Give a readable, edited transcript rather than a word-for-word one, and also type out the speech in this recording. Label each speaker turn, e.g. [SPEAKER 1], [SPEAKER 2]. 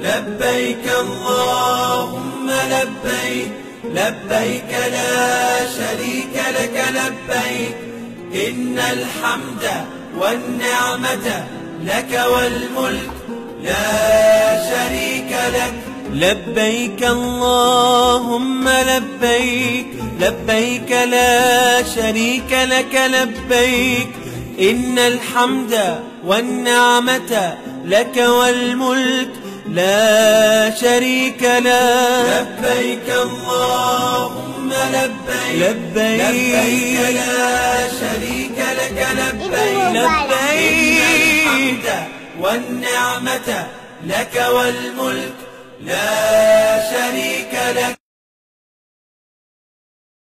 [SPEAKER 1] لبيك اللهم لبيك، لبيك لا شريك لك لبيك، إن الحمد والنعمة لك والملك لا شريك لك. لبيك اللهم لبيك، لبيك لا شريك لك لبيك، إن الحمد والنعمة لك والملك لا شريك لك. لبيك اللهم لبيك، لبيك لا شريك لك لبيك، لبيك الحمد والنعمة لك والملك لا شريك لك.